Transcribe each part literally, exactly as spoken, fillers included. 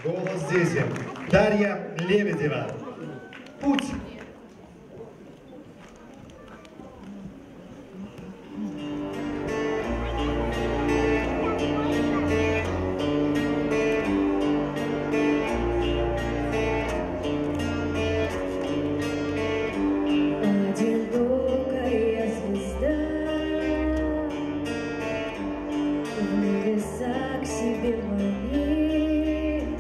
Голос дети. Дарья Лебедева. Путь. Одинокая звезда в небеса к себе манит,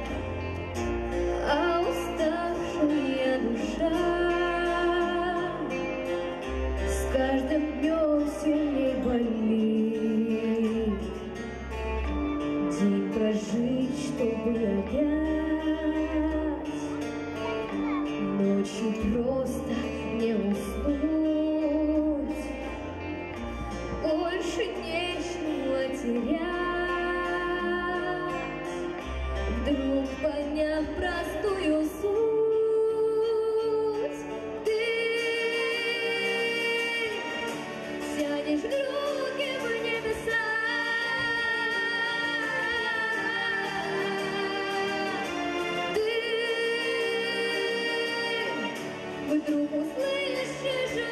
а уставшая душа с каждым днем сильней болит. День прожить, чтобы опять ночью просто не уснуть, больше нечего терять. Вдруг поняв простую суть, ты тянешь руки в небеса, ты вдруг услышишь